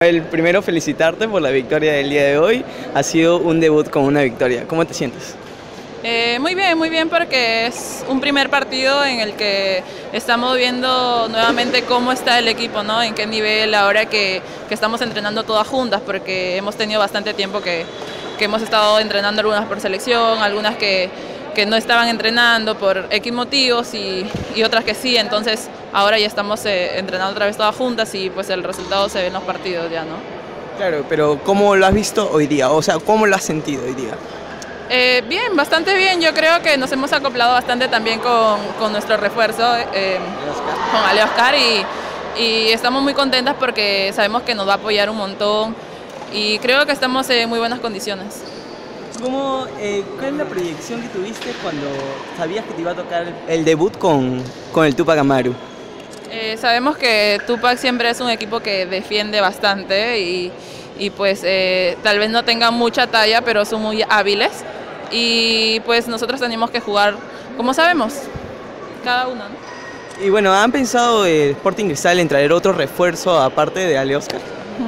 El primero, felicitarte por la victoria del día de hoy. Ha sido un debut con una victoria. ¿Cómo te sientes? Muy bien porque es un primer partido en el que estamos viendo nuevamente cómo está el equipo, ¿no? En qué nivel ahora que estamos entrenando todas juntas, porque hemos tenido bastante tiempo que hemos estado entrenando algunas por selección, algunas que no estaban entrenando por X motivos y otras que sí, entonces ahora ya estamos entrenando otra vez todas juntas y pues el resultado se ve en los partidos ya, ¿no? Claro, pero ¿cómo lo has visto hoy día? O sea, ¿cómo lo has sentido hoy día? Bien, bastante bien. Yo creo que nos hemos acoplado bastante también con nuestro refuerzo, con Ale Oscar, y estamos muy contentas porque sabemos que nos va a apoyar un montón y creo que estamos en muy buenas condiciones. ¿Cuál es la proyección que tuviste cuando sabías que te iba a tocar el debut con el Tupac Amaru? Sabemos que Tupac siempre es un equipo que defiende bastante y pues tal vez no tengan mucha talla, pero son muy hábiles y pues nosotros tenemos que jugar como sabemos, cada uno, ¿no? Y bueno, ¿han pensado Sporting Cristal en traer otro refuerzo aparte de Ale Oscar?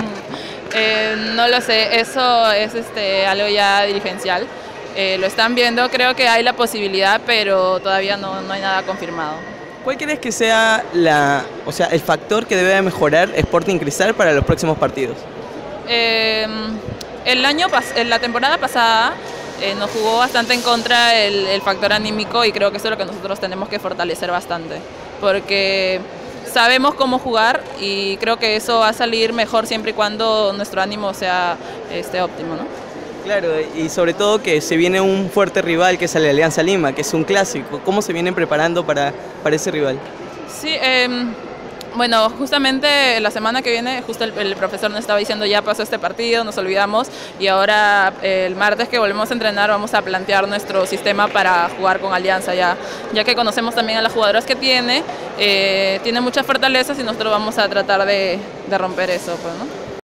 No lo sé, eso es algo ya dirigencial. Lo están viendo, creo que hay la posibilidad, pero todavía no hay nada confirmado. ¿Cuál crees que sea el factor que debe mejorar Sporting Cristal para los próximos partidos? En la temporada pasada nos jugó bastante en contra el factor anímico y creo que eso es lo que nosotros tenemos que fortalecer bastante, porque sabemos cómo jugar y creo que eso va a salir mejor siempre y cuando nuestro ánimo sea óptimo, ¿no? Claro, y sobre todo que se viene un fuerte rival que es la Alianza Lima, que es un clásico. ¿Cómo se vienen preparando para ese rival? Sí, bueno, justamente la semana que viene, justo el profesor nos estaba diciendo ya pasó este partido, nos olvidamos y ahora el martes que volvemos a entrenar vamos a plantear nuestro sistema para jugar con Alianza ya que conocemos también a las jugadoras que tiene muchas fortalezas y nosotros vamos a tratar de romper eso, pues, ¿no?